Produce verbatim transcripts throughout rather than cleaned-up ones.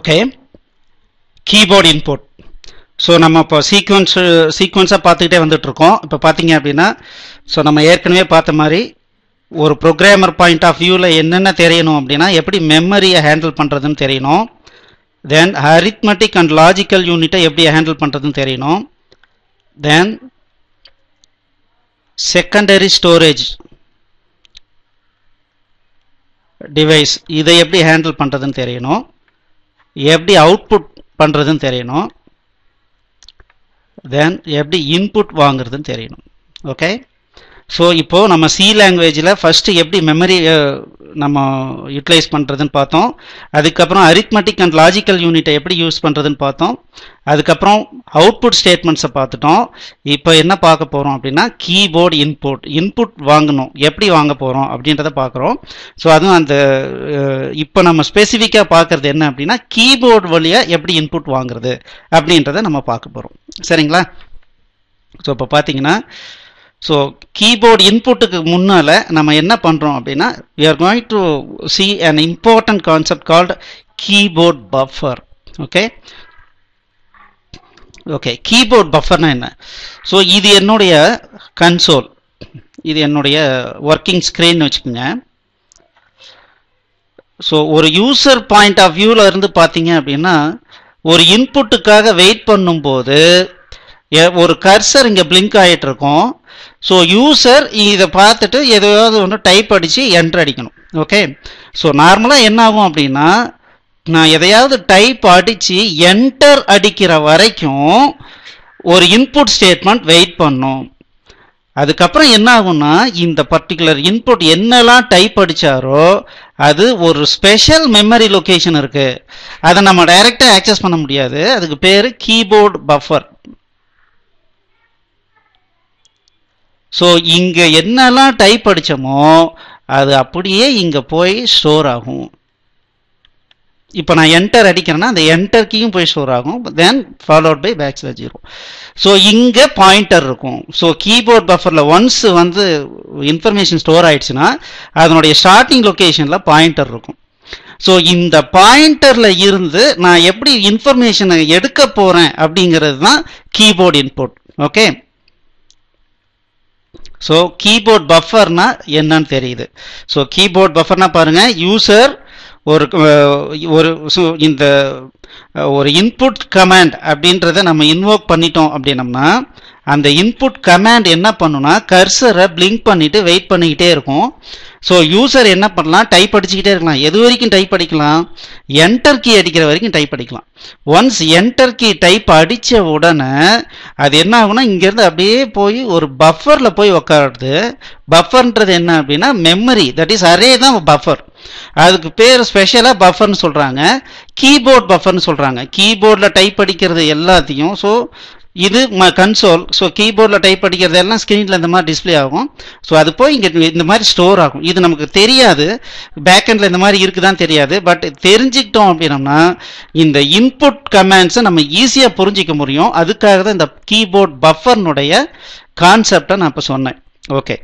Okay, keyboard input. So நம்ம இப்போ sequence சீக்வன்ஸாக பார்த்துக்கிட்டே வந்துட்டு இருக்கோம். இப்போ பார்த்தீங்க அப்படின்னா, ஸோ நம்ம ஏற்கனவே பார்த்த மாதிரி ஒரு ப்ரோக்ராமர் பாயிண்ட் ஆஃப் வியூவில் என்னென்ன தெரியணும் அப்படின்னா, எப்படி மெமரியை ஹேண்டில் பண்ணுறதுன்னு தெரியணும். தென் அரித்மெட்டிக் அண்ட் லாஜிக்கல் யூனிட்டை எப்படி ஹேண்டில் பண்ணுறதுன்னு தெரியணும். தென் செகண்டரி ஸ்டோரேஜ் டிவைஸ் இதை எப்படி ஹேண்டில் பண்ணுறதுன்னு தெரியணும். எப்படி அவுட்புட் பண்ணுறதுன்னு தெரியணும். தென் எப்படி இன்புட் வாங்குறதுன்னு தெரியணும். ஓகே, ஸோ இப்போது நம்ம சி லாங்குவேஜில் ஃபஸ்ட்டு எப்படி மெமரி நம்ம யூட்டிலைஸ் பண்ணுறதுன்னு பார்த்தோம். அதுக்கப்புறம் அரித்மெட்டிக் அண்ட் லாஜிக்கல் யூனிட்டை எப்படி யூஸ் பண்ணுறதுன்னு பார்த்தோம். அதுக்கப்புறம் அவுட்புட் ஸ்டேட்மெண்ட்ஸை பார்த்துட்டோம். இப்போ என்ன பார்க்க போகிறோம் அப்படின்னா, கீபோர்டு இன்புட் இன்புட் வாங்கணும், எப்படி வாங்க போகிறோம் அப்படின்றத பார்க்குறோம். ஸோ அதுவும் அந்த இப்போ நம்ம ஸ்பெசிஃபிக்காக பார்க்குறது என்ன அப்படின்னா, கீபோர்டு வழியாக எப்படி இன்புட் வாங்குறது அப்படின்றத நம்ம பார்க்க போகிறோம். சரிங்களா? ஸோ இப்போ பார்த்தீங்கன்னா, ஸோ கீபோர்டு இன்புட்டுக்கு முன்னால் நம்ம என்ன பண்ணுறோம் அப்படின்னா, we are going to see an important concept called keyboard buffer. Okay okay keyboard பஃபர்னா என்ன? ஸோ இது என்னுடைய கன்சோல், இது என்னுடைய ஒர்க்கிங் ஸ்க்ரீன் வச்சுக்கோங்க. ஸோ ஒரு யூசர் பாயிண்ட் ஆஃப் வியூவில் இருந்து பார்த்தீங்க அப்படின்னா, ஒரு இன்புட்டுக்காக வெயிட் பண்ணும்போது ஒரு கர்சர் இங்கே பிளிங்க் ஆகிட்டு இருக்கும். ஸோ யூசர் இதை பார்த்துட்டு எதாவது ஒன்று டைப் அடித்து என்ட்ரு அடிக்கணும். ஓகே, ஸோ நார்மலாக என்ன ஆகும் அப்படின்னா, நான் எதையாவது டைப் அடித்து என்டர் அடிக்கிற வரைக்கும் ஒரு இன்புட் ஸ்டேட்மெண்ட் வெயிட் பண்ணும். அதுக்கப்புறம் என்ன ஆகும்னா, இந்த பர்டிகுலர் இன்புட் என்னெல்லாம் டைப் அடித்தாரோ அது ஒரு ஸ்பெஷல் மெமரி லொக்கேஷன் இருக்குது. அதை நம்ம டைரெக்டாக ஆக்சஸ் பண்ண முடியாது. அதுக்கு பேர் கீபோர்டு பஃபர். ஸோ இங்கே என்னெல்லாம் டைப் அடித்தோமோ அது அப்படியே இங்கே போய் ஸ்டோர் ஆகும். இப்போ நான் என்டர் அடிக்கிறேன்னா அந்த என்டர் கீயும் போய் ஸ்டோர் ஆகும். Then followed by back slash zero. So இங்கே பாயிண்டர் இருக்கும். ஸோ கீபோர்ட் பஃபரில் ஒன்ஸ் வந்து இன்ஃபர்மேஷன் ஸ்டோர் ஆயிடுச்சுன்னா அதனுடைய ஸ்டார்டிங் லொக்கேஷனில் பாயிண்டர் இருக்கும். ஸோ இந்த பாயிண்டரில் இருந்து நான் எப்படி இன்ஃபர்மேஷனை எடுக்க போகிறேன் அப்படிங்கிறது தான் keyboard input. Okay, so keyboard பஃபர்னா என்னன்னு தெரியுது. ஸோ கீபோர்ட் பஃபர்னா பாருங்க, யூசர் ஒரு ஒரு இந்த ஒரு இன்புட் கமாண்ட் அப்படின்றத நம்ம இன்வோக் பண்ணிட்டோம் அப்படின்னம்னா, அந்த இன்புட் கமாண்ட் என்ன பண்ணுன்னா கர்சரை பிளிங்க் பண்ணிட்டு வெயிட் பண்ணிக்கிட்டே இருக்கும். ஸோ யூசர் என்ன பண்ணலாம், டைப் அடிச்சுக்கிட்டே இருக்கலாம். எது வரைக்கும் டைப் அடிக்கலாம்? என்டர் கீ அடிக்கிற வரைக்கும் டைப் அடிக்கலாம். ஒன்ஸ் என்டர் கீ டைப் அடித்த உடனே அது என்ன ஆகுனா, இங்கேருந்து அப்படியே போய் ஒரு பஃபரில் போய் உக்காருது. பஃபர்ன்றது என்ன அப்படின்னா மெமரி, தட் இஸ் அரே தான் பஃபர். அதுக்கு பேர் ஸ்பெஷலாக பஃபர்னு சொல்கிறாங்க, கீபோர்ட் பஃபர்னு சொல்கிறாங்க. கீபோர்டில் டைப் அடிக்கிறது எல்லாத்தையும், ஸோ இது கன்சோல். ஸோ கீபோர்டில் டைப் அடிக்கிறது எல்லாம் ஸ்க்ரீனில் இந்த மாதிரி டிஸ்பிளே ஆகும். ஸோ அது போய் இங்கே இந்த மாதிரி ஸ்டோர் ஆகும். இது நமக்கு தெரியாது, பேக்கெண்டில் இந்த மாதிரி இருக்குதான் தெரியாது. பட் தெரிஞ்சுக்கிட்டோம் அப்படின்னம்னா இந்த இன்புட் கமாண்ட்ஸை நம்ம ஈஸியாக புரிஞ்சிக்க முடியும். அதுக்காக தான் இந்த கீபோர்ட் பஃபர்னுடைய கான்செப்டை நான் இப்போ சொன்னேன். ஓகே,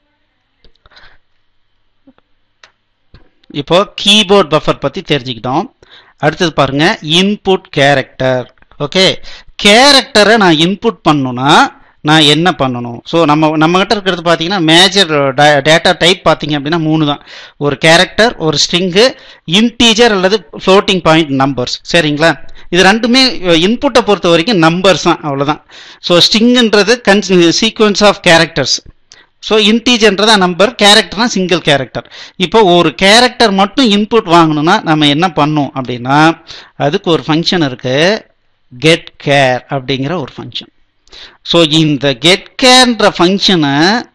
இப்போ கீபோர்ட் பஃபர் பற்றி தெரிஞ்சுக்கிட்டோம். அடுத்தது பாருங்க, இன்புட் கேரக்டர். ஓகே, கேரக்டரை நான் இன்புட் பண்ணணும்னா நான் என்ன பண்ணணும்? ஸோ நம்ம நம்மகிட்ட இருக்கிறது பார்த்தீங்கன்னா மேஜர் டேட்டா டைப் பார்த்தீங்க அப்படின்னா மூணு தான். ஒரு கேரக்டர், ஒரு ஸ்ட்ரிங்கு, இன்டீஜர் அல்லது ஃப்ளோட்டிங் பாயிண்ட் நம்பர்ஸ். சரிங்களா? இது ரெண்டுமே இன்புட்டை பொறுத்த வரைக்கும் நம்பர்ஸ் தான், அவ்வளோதான். ஸோ ஸ்ட்ரிங்குன்றது கன் சீக்வன்ஸ் ஆஃப் கேரக்டர்ஸ். ஸோ இன்டீஜர்ன்றதா நம்பர், கேரக்டர்னா சிங்கிள் கேரக்டர். இப்போ ஒரு கேரக்டர் மட்டும் இன்புட் வாங்கணும்னா நம்ம என்ன பண்ணோம் அப்படின்னா, அதுக்கு ஒரு ஃபங்க்ஷன் இருக்கு, கெட் கேர் அப்படிங்கிற ஒரு ஃபங்க்ஷன். ஸோ இந்த கெட் கேர்ன்ற ஃபங்க்ஷனை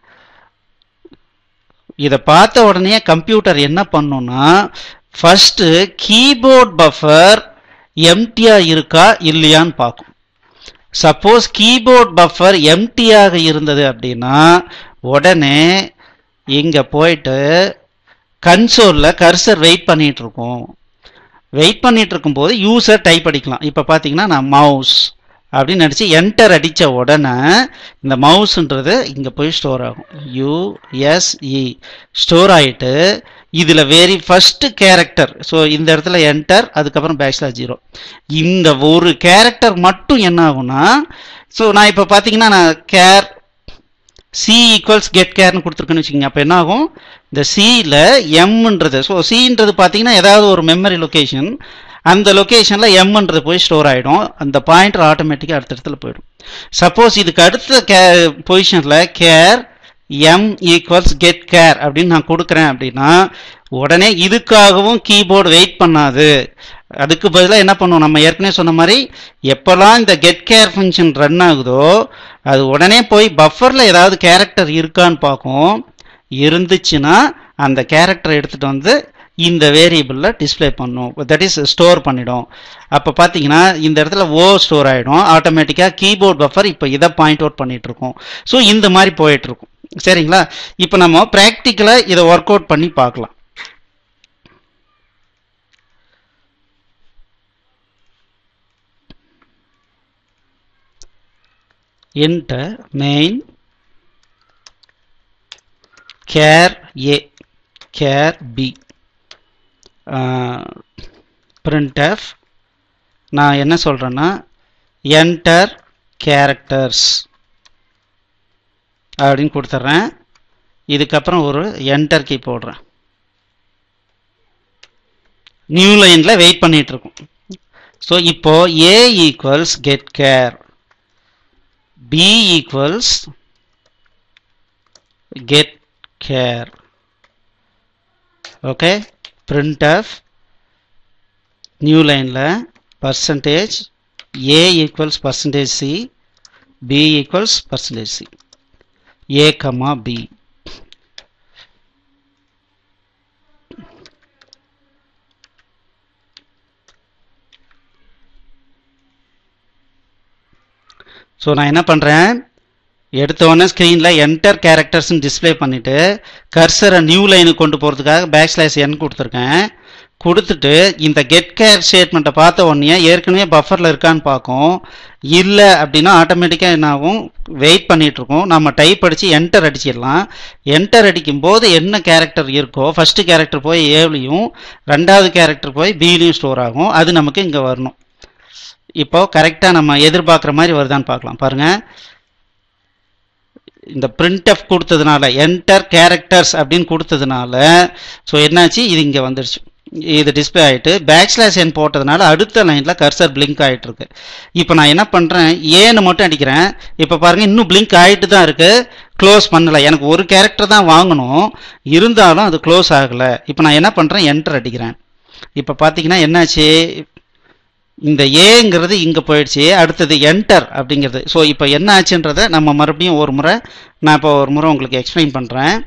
இதை பார்த்த உடனே கம்ப்யூட்டர் என்ன பண்ணும்னா, ஃபர்ஸ்ட் கீபோர்ட் பஃபர் எம்டியா இருக்கா இல்லையான்னு பார்க்கும். சப்போஸ் கீபோர்ட் பஃபர் எம்டியாக இருந்தது அப்படின்னா உடனே இங்கே போயிட்டு கன்சோலில் கர்சர் வெயிட் பண்ணிட்டு இருக்கோம். வெயிட் பண்ணிட்டு இருக்கும்போது யூசர் டைப் அடிக்கலாம். இப்போ பார்த்தீங்கன்னா நான் மவுஸ் அப்படின்னு நினச்சி என்டர் அடித்த உடனே இந்த மவுஸ்ன்றது இங்கே போய் ஸ்டோர் ஆகும். யூஎஸ்இ ஸ்டோர் ஆகிட்டு இதில் வெரி ஃபர்ஸ்ட் கேரக்டர், ஸோ இந்த இடத்துல என்டர், அதுக்கப்புறம் பேக்ஸ்லாஷ் ஜீரோ, இந்த ஒரு கேரக்டர் மட்டும் என்ன ஆகும்னா, ஸோ நான் இப்போ பார்த்தீங்கன்னா நான் கேர் சி ஈக்குவல்ஸ் கெட் கேர்னு கொடுத்துருக்குன்னு வச்சுக்கோங்க. அப்போ என்ன ஆகும், இந்த சியில் எம்ன்றது, ஸோ சின்றது பார்த்தீங்கன்னா ஏதாவது ஒரு மெமரி லொக்கேஷன், அந்த லொக்கேஷனில் எம்ன்றது போய் ஸ்டோர் ஆகிடும், அந்த பாயிண்டர் ஆட்டோமேட்டிக்காக அடுத்த இடத்துல போயிடும். சப்போஸ் இதுக்கு அடுத்த கே பொசிஷனில் char M equals get char அப்படின்னு நான் கொடுக்குறேன் அப்படின்னா உடனே இதுக்காகவும் கீபோர்டு வெயிட் பண்ணாது. அதுக்கு பதிலாக என்ன பண்ணுவோம், நம்ம ஏற்கனவே சொன்ன மாதிரி எப்போல்லாம் இந்த கெட் கேர் ஃபங்க்ஷன் ரன் ஆகுதோ அது உடனே போய் பஃபரில் ஏதாவது கேரக்டர் இருக்கான்னு பார்க்கும். இருந்துச்சுன்னா அந்த கேரக்டரை எடுத்துகிட்டு வந்து இந்த வேரியபிளில் டிஸ்பிளே பண்ணும், தட் இஸ் ஸ்டோர் பண்ணிடும். அப்போ பார்த்தீங்கன்னா இந்த இடத்துல ஓ ஸ்டோர் ஆகிடும் ஆட்டோமேட்டிக்காக. கீபோர்ட் பஃபர் இப்போ இதை பாயிண்ட் அவுட் பண்ணிட்டு இருக்கோம். ஸோ இந்த மாதிரி போயிட்டுருக்கும். சரிங்களா? இப்போ நம்ம ப்ராக்டிக்கலாக இதை ஒர்க் அவுட் பண்ணி பார்க்கலாம். enter main char a char b uh, printf நான் என்ன சொல்றேன்னா enter characters அப்படின்னு கொடுத்துட்றேன். இதுக்கப்புறம் ஒரு என்டர் கீ போடுறேன். நியூ லைனில் வெயிட் பண்ணிட்டு இருக்கும். ஸோ இப்போ a equals get char, b equals get char. Okay, printf new லைனில் percentage a equals percentage c, b equals percentage c, a comma b. So நான் என்ன பண்ணுறேன், எடுத்தோடனே ஸ்க்ரீனில் என்டர் கேரக்டர்ஸ்ன்னு டிஸ்பிளே பண்ணிவிட்டு கர்சரை நியூ லைனுக்கு கொண்டு போகிறதுக்காக பேக் ஸ்லாஷ் என் கொடுத்துருக்கேன். கொடுத்துட்டு இந்த கெட் கேர் ஸ்டேட்மெண்ட்டை பார்த்த உடனே ஏற்கனவே பஃபரில் இருக்கான்னு பார்க்கும். இல்லை அப்படின்னா ஆட்டோமேட்டிக்காக என்ன ஆகும், வெயிட் பண்ணிகிட்ருக்கோம். நம்ம டைப் அடித்து என்டர் அடிச்சிடலாம். என்டர் அடிக்கும்போது என்ன கேரக்டர் இருக்கோ ஃபஸ்ட்டு கேரக்டர் போய் ஏவிலையும் ரெண்டாவது கேரக்டர் போய் பிலையும் ஸ்டோர் ஆகும். அது நமக்கு இங்கே வரணும். இப்போ கரெக்டாக நம்ம எதிர்பார்க்குற மாதிரி வருதான்னு பார்க்கலாம். பாருங்கள், இந்த printf கொடுத்ததுனால என்டர் கேரக்டர்ஸ் அப்படின்னு கொடுத்ததுனால ஸோ என்னாச்சு, இது இங்கே வந்துடுச்சு, இது டிஸ்பிளே ஆகிட்டு பேக் ஸ்லாஷ் என் போட்டதுனால அடுத்த லைனில் கர்சர் பிளிங்க் ஆகிட்டு இருக்கு. இப்போ நான் என்ன பண்ணுறேன், ஏன்னு மட்டும் அடிக்கிறேன். இப்போ பாருங்கள், இன்னும் பிளிங்க் ஆகிட்டு தான் இருக்குது, க்ளோஸ் பண்ணலை. எனக்கு ஒரு கேரக்டர் தான் வாங்கணும், இருந்தாலும் அது க்ளோஸ் ஆகலை. இப்போ நான் என்ன பண்ணுறேன், என்டர் அடிக்கிறேன். இப்போ பார்த்தீங்கன்னா என்னாச்சு, இந்த ஏங்கிறது இங்கே போயிடுச்சு, அடுத்தது என்டர் அப்படிங்கிறது. ஸோ இப்போ என்ன ஆச்சுன்றதை நம்ம மறுபடியும் ஒரு முறை நான் இப்போ ஒரு முறை உங்களுக்கு எக்ஸ்பிளைன் பண்ணுறேன்.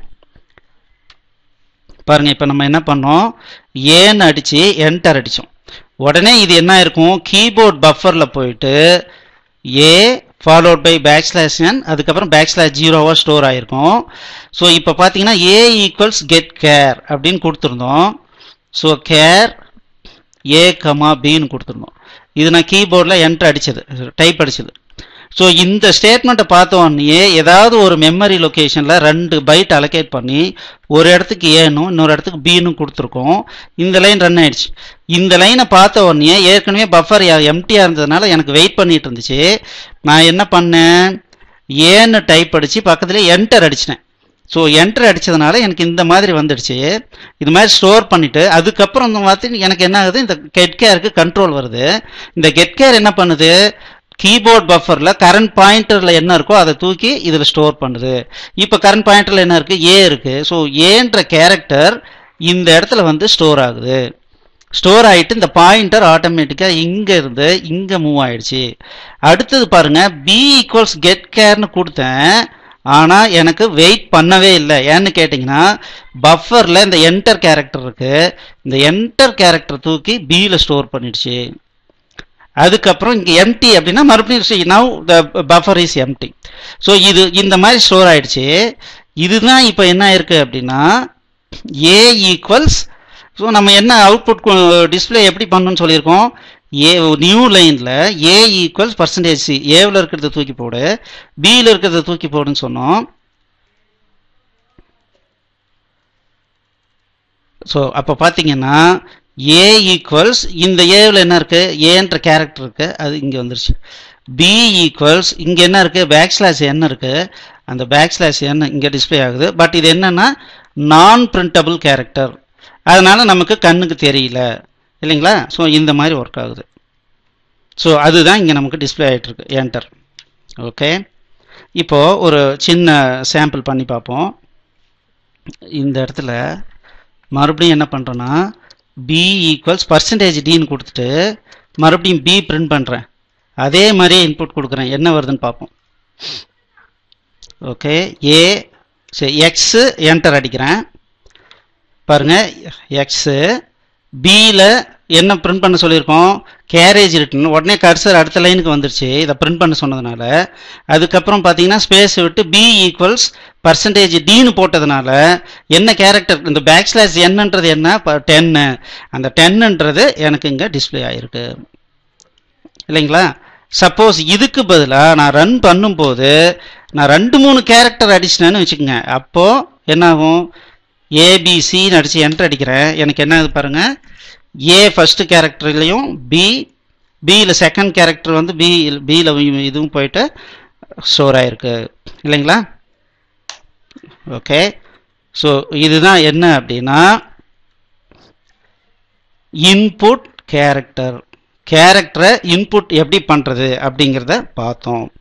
பாருங்கள், இப்போ நம்ம என்ன பண்ணோம், ஏன்னு அடித்து என்டர் அடித்தோம். உடனே இது என்ன இருக்கும், கீபோர்ட் பஃபரில் போயிட்டு A followed by back slash N, அதுக்கப்புறம் பேக் ஸ்லாஷ் ஜீரோவாக ஸ்டோர் ஆகிருக்கும். ஸோ இப்போ பார்த்தீங்கன்னா ஏ ஈக்குவல்ஸ் கெட் கேர் அப்படின்னு கொடுத்துருந்தோம். ஸோ கேர் ஏ கமா பின்னு கொடுத்துருந்தோம். இது நான் கீபோர்டில் என்டர் அடித்தது, டைப் அடித்தது. ஸோ இந்த ஸ்டேட்மெண்ட்டை பார்த்தோன்னே ஏதாவது ஒரு மெமரி லொக்கேஷனில் ரெண்டு பைட் அலோகேட் பண்ணி ஒரு இடத்துக்கு ஏனும் இன்னொரு இடத்துக்கு பின்னு கொடுத்துருக்கோம். இந்த லைன் ரன் ஆயிடுச்சு. இந்த லைனை பார்த்த உடனே ஏற்கனவே பஃபர் எம்டியாக இருந்ததுனால எனக்கு வெயிட் பண்ணிட்டு இருந்துச்சு. நான் என்ன பண்ணேன், ஏன்னு டைப் அடித்து பக்கத்துலேயே என்டர் அடிச்சிட்டேன். ஸோ என்டர் அடித்ததுனால எனக்கு இந்த மாதிரி வந்துடுச்சு. இது மாதிரி ஸ்டோர் பண்ணிவிட்டு அதுக்கப்புறம் இந்த மாதிரி எனக்கு என்ன ஆகுது, இந்த கெட் கேருக்கு கண்ட்ரோல் வருது. இந்த கெட் கேர் என்ன பண்ணுது, கீபோர்ட் பஃபரில் கரண்ட் பாயிண்டரில் என்ன இருக்கோ அதை தூக்கி இதில் ஸ்டோர் பண்ணுது. இப்போ கரண்ட் பாயிண்டரில் என்ன இருக்குது, ஏ இருக்குது. ஸோ ஏன்ற கேரக்டர் இந்த இடத்துல வந்து ஸ்டோர் ஆகுது. ஸ்டோர் ஆகிட்டு இந்த பாயிண்டர் ஆட்டோமேட்டிக்காக இங்கே இருந்து இங்கே மூவ் ஆகிடுச்சு. அடுத்தது பாருங்கள், பி ஈக்குவல்ஸ் கெட் கேர்னு கொடுத்தேன், ஆனால் எனக்கு வெயிட் பண்ணவே இல்லை. ஏன்னு கேட்டிங்கன்னா பஃபரில் இந்த என்டர் கேரக்டர் இருக்குது, இந்த என்டர் கேரக்டர் தூக்கி பியில் ஸ்டோர் பண்ணிடுச்சு. அதுக்கப்புறம் இங்கே எம்டி அப்படின்னா மறுபடியும் now the buffer is empty. So இது இந்த மாதிரி ஸ்டோர் ஆகிடுச்சு. இதுதான் இப்போ என்ன இருக்குது அப்படின்னா ஏ ஈக்குவல்ஸ், ஸோ நம்ம என்ன அவுட்புட் டிஸ்பிளே எப்படி பண்ணணும்னு சொல்லியிருக்கோம், ஏ நியூ லைனில் ஏ ஈக்குவல்ஸ் பர்சன்டேஜ் சி, ஏவில் இருக்கிறத தூக்கி போடு, பியில் இருக்கிறத தூக்கி போடுன்னு சொன்னோம். ஸோ அப்போ பார்த்தீங்கன்னா ஏ ஈக்குவல்ஸ் இந்த ஏவில் என்ன இருக்குது, ஏன்ற கேரக்டர் இருக்குது, அது இங்கே வந்துருச்சு. பி ஈக்குவல்ஸ் இங்கே என்ன இருக்குது, பேக் ஸ்லாஷ் என்ன இருக்குது, அந்த பேக் ஸ்லாஷ் என்ன இங்கே டிஸ்பிளே ஆகுது. பட் இது என்னன்னா நான் பிரிண்டபிள் கேரக்டர், அதனால நமக்கு கண்ணுக்கு தெரியல இல்லைங்களா. ஸோ இந்த மாதிரி ஒர்க் ஆகுது. ஸோ அதுதான் இங்கே நமக்கு டிஸ்பிளே ஆகிட்டு இருக்கு என்டர். ஓகே, இப்போது ஒரு சின்ன சாம்பிள் பண்ணி பார்ப்போம். இந்த இடத்துல மறுபடியும் என்ன பண்ணுறேன்னா பி ஈக்குவல்ஸ் பர்சன்டேஜ் டின்னு கொடுத்துட்டு மறுபடியும் பி பிரிண்ட் பண்ணுறேன். அதே மாதிரியே இன்புட் கொடுக்குறேன், என்ன வருதுன்னு பார்ப்போம். ஓகே, ஏ சரி எக்ஸு என்டர் அடிக்கிறேன். பாருங்கள் எக்ஸு பியில் என்ன பிரிண்ட் பண்ண சொல்லியிருக்கோம், கேரேஜ் ரிட்டன். உடனே கர்சர் அடுத்த லைனுக்கு வந்துருச்சு இதை பிரிண்ட் பண்ண சொன்னதுனால. அதுக்கப்புறம் பார்த்தீங்கன்னா ஸ்பேஸ் விட்டு பி ஈக்குவல்ஸ் பர்சன்டேஜ் டின்னு போட்டதுனால என்ன கேரக்டர், இந்த பேக் ஸ்லாஷ் என்னன்றது என்ன, டென்னு, அந்த டென்னுன்றது எனக்கு இங்கே டிஸ்பிளே ஆகிருக்கு இல்லைங்களா. சப்போஸ் இதுக்கு பதிலாக நான் ரன் பண்ணும்போது நான் ரெண்டு மூணு கேரக்டர் அடிச்சினேன்னு வச்சுக்கோங்க, அப்போது என்ன ஆகும், ஏபிசின்னு அடித்து என்டர் அடிக்கிறேன். எனக்கு என்ன ஆகுது பாருங்கள், ஏ ஃபஸ்ட்டு கேரக்டர்லையும் பி பியில் செகண்ட் கேரக்டர் வந்து பி பியில் இதுவும் போயிட்டு ஸ்டோர் ஆகிருக்கு இல்லைங்களா. ஓகே, ஸோ இதுதான் என்ன அப்படின்னா இன்புட் கேரக்டர். கேரக்டரை இன்புட் எப்படி பண்ணுறது அப்படிங்கிறத பார்த்தோம்.